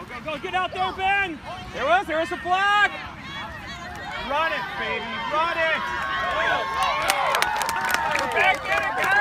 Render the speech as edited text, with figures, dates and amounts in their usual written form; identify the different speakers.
Speaker 1: Go, get out there, Ben! There was a flag!
Speaker 2: Run it, baby, run it!
Speaker 1: We're back in it, guys!